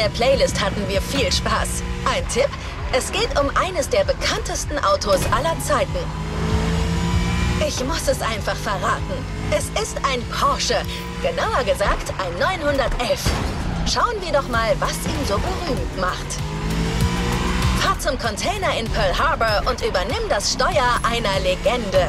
der Playlist hatten wir viel Spaß. Ein Tipp? Es geht um eines der bekanntesten Autos aller Zeiten. Ich muss es einfach verraten. Es ist ein Porsche. Genauer gesagt, ein 911. Schauen wir doch mal, was ihn so berühmt macht. Fahr zum Container in Pearl Harbor und übernimm das Steuer einer Legende.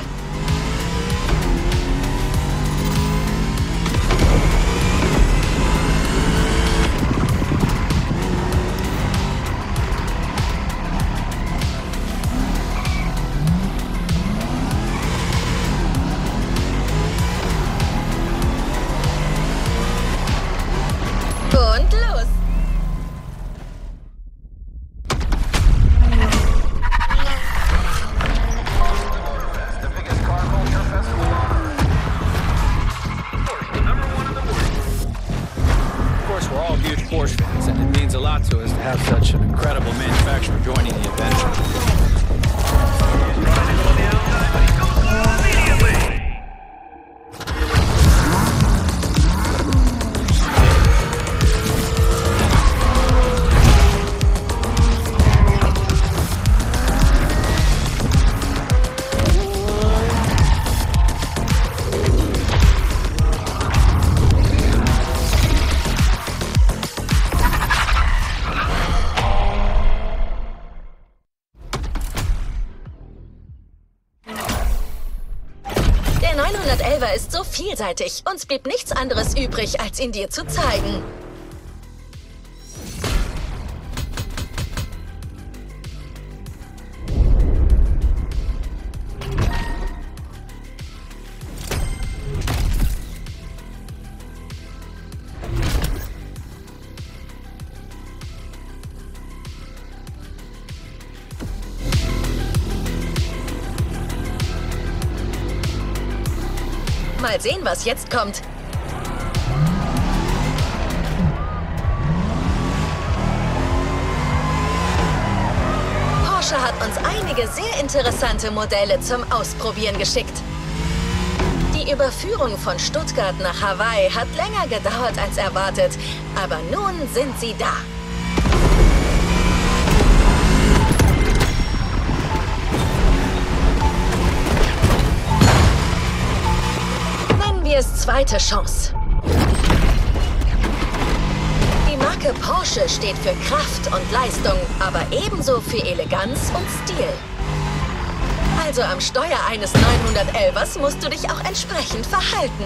Und los! Of course, we're all huge Porsche fans, and it means a lot to us to have such an incredible manufacturer joining the adventure. Der 911er ist so vielseitig. Uns blieb nichts anderes übrig, als ihn dir zu zeigen. Mal sehen, was jetzt kommt. Porsche hat uns einige sehr interessante Modelle zum Ausprobieren geschickt. Die Überführung von Stuttgart nach Hawaii hat länger gedauert als erwartet, aber nun sind sie da. Ist zweite Chance. Die Marke Porsche steht für Kraft und Leistung, aber ebenso für Eleganz und Stil. Also am Steuer eines 911ers musst du dich auch entsprechend verhalten.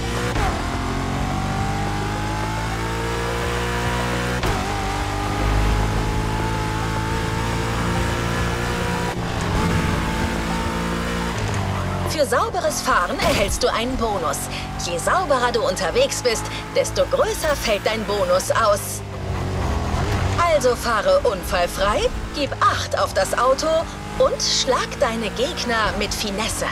Für sauberes Fahren erhältst du einen Bonus. Je sauberer du unterwegs bist, desto größer fällt dein Bonus aus. Also fahre unfallfrei, gib Acht auf das Auto und schlag deine Gegner mit Finesse.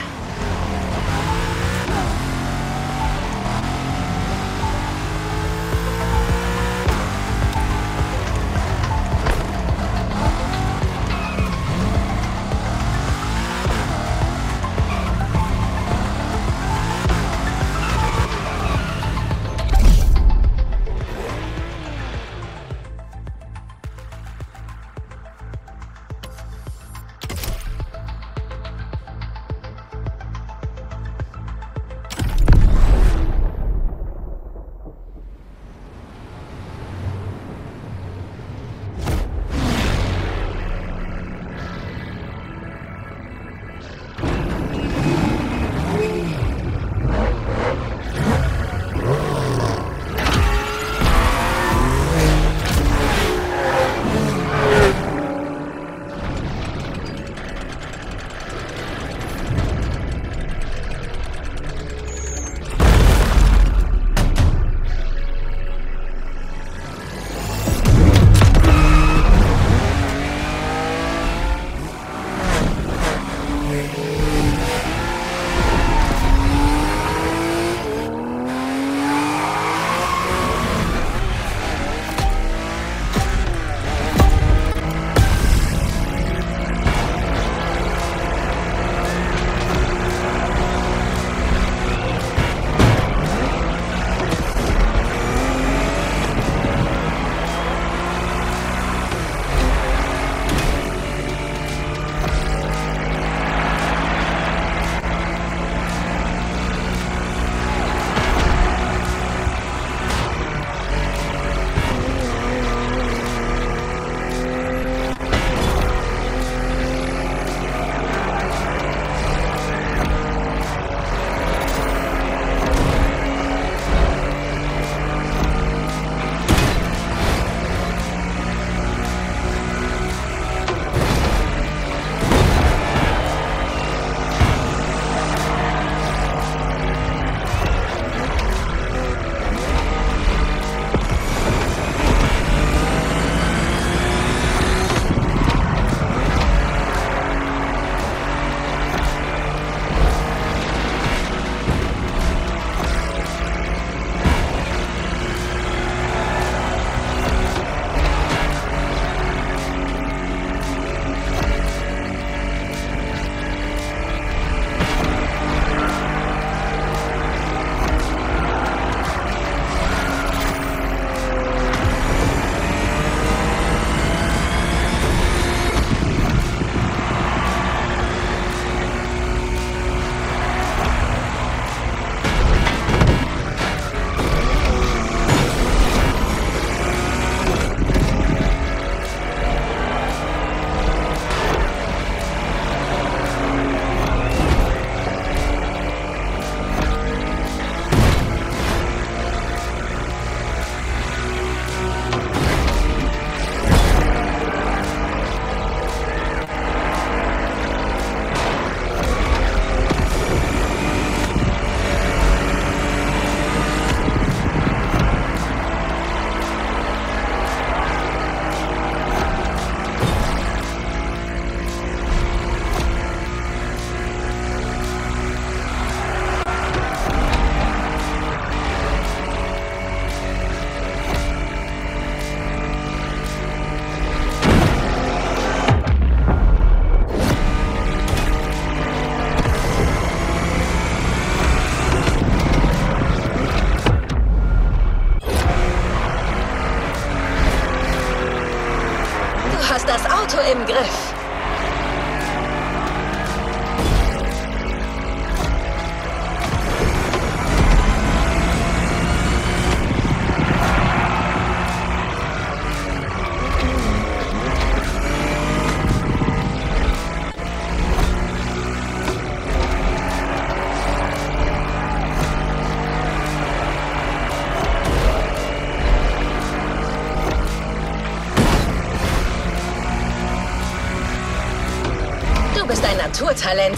bist ein Naturtalent.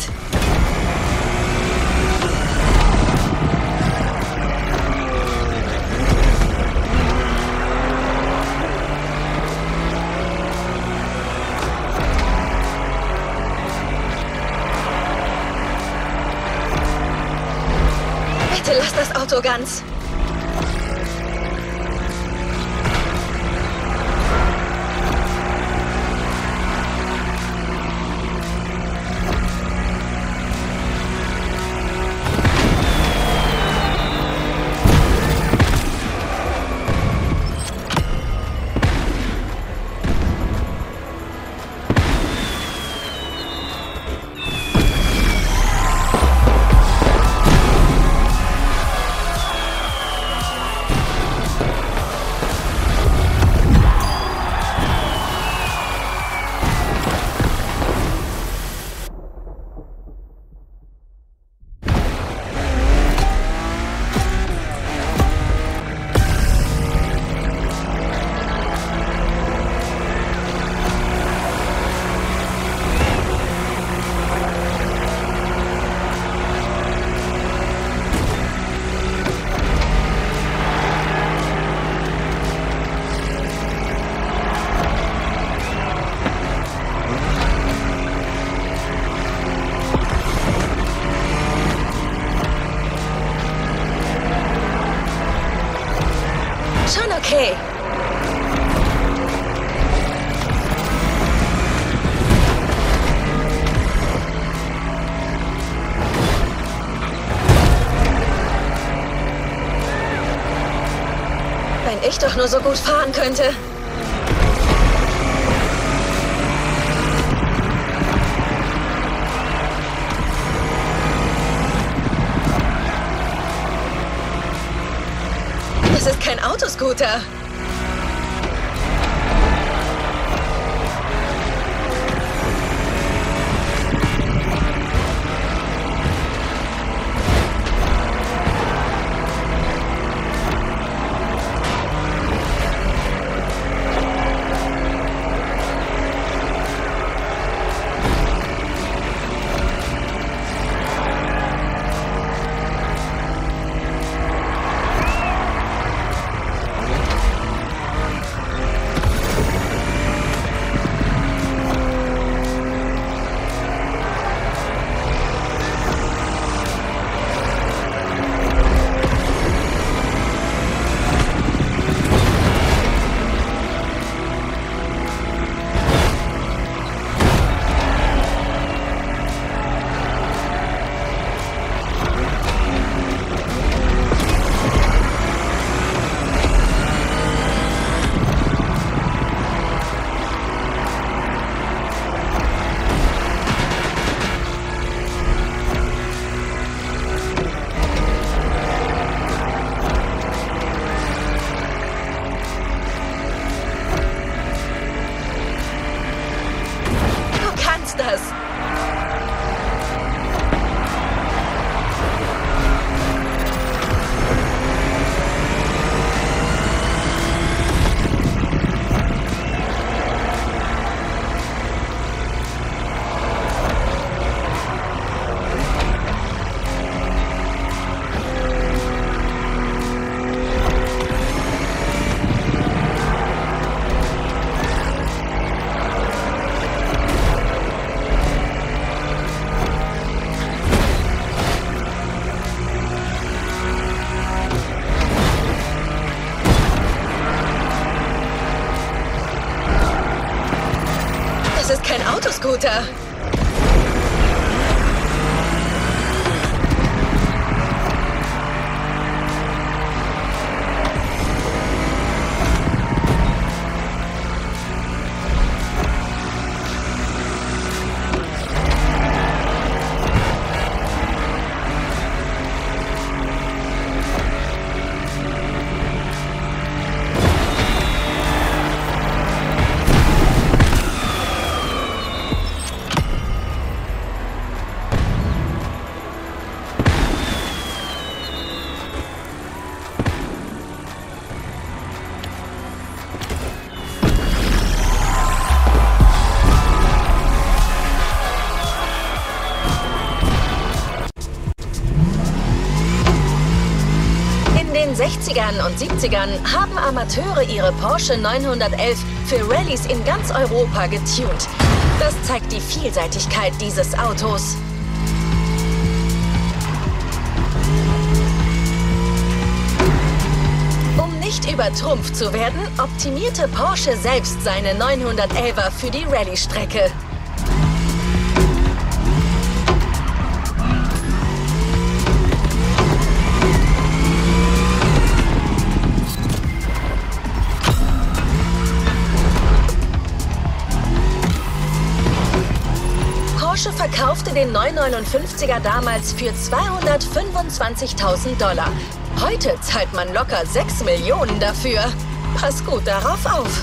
Bitte lass das Auto ganz. Schon okay. Wenn ich doch nur so gut fahren könnte. Das ist kein Autoscooter. Das. Das ist kein Autoscooter. 60ern und 70ern haben Amateure ihre Porsche 911 für Rallyes in ganz Europa getuned. Das zeigt die Vielseitigkeit dieses Autos. Um nicht übertrumpft zu werden, optimierte Porsche selbst seine 911er für die Rallye-Strecke. Porsche verkaufte den 959er damals für $225.000. Heute zahlt man locker 6 Millionen dafür. Pass gut darauf auf.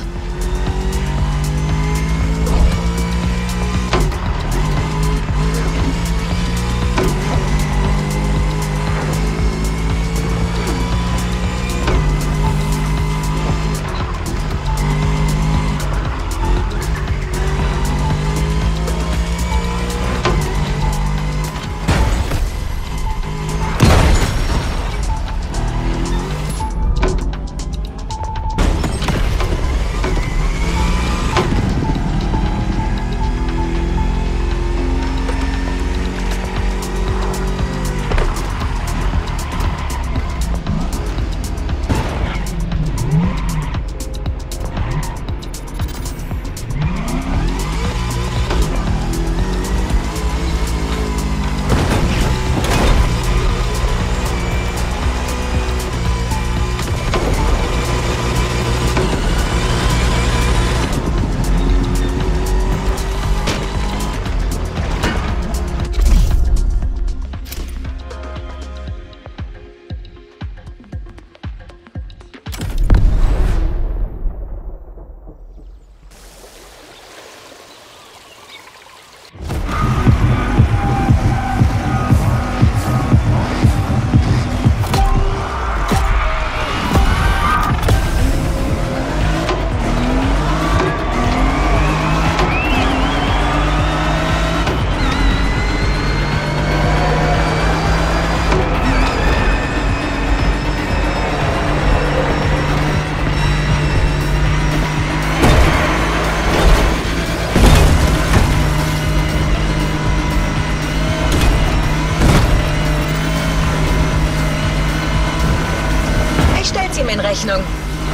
In Rechnung.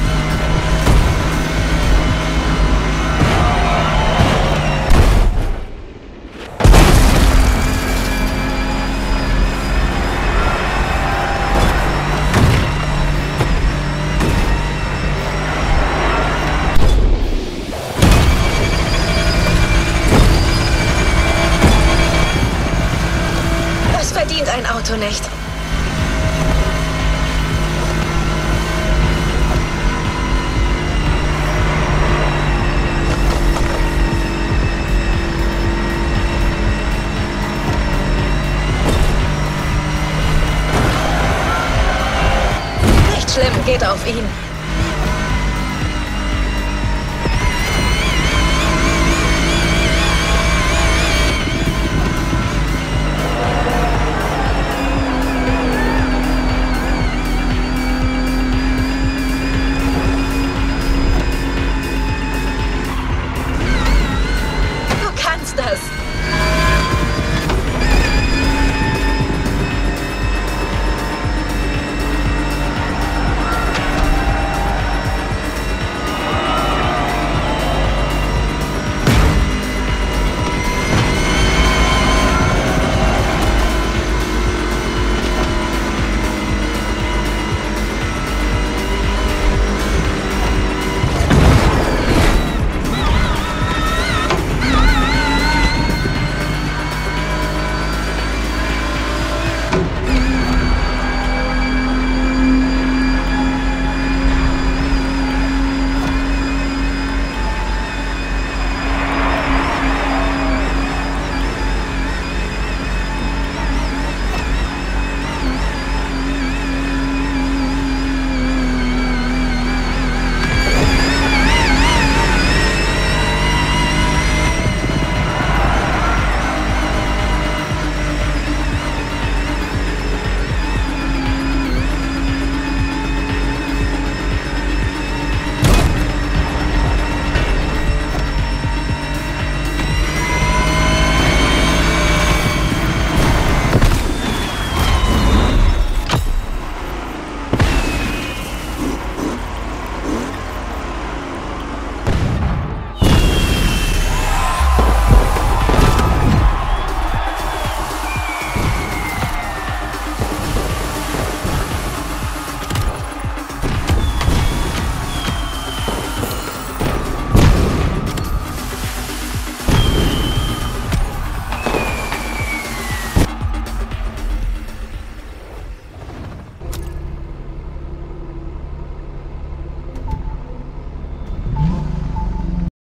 Das verdient ein Auto nicht. Schlimm, geht auf ihn. Du kannst das.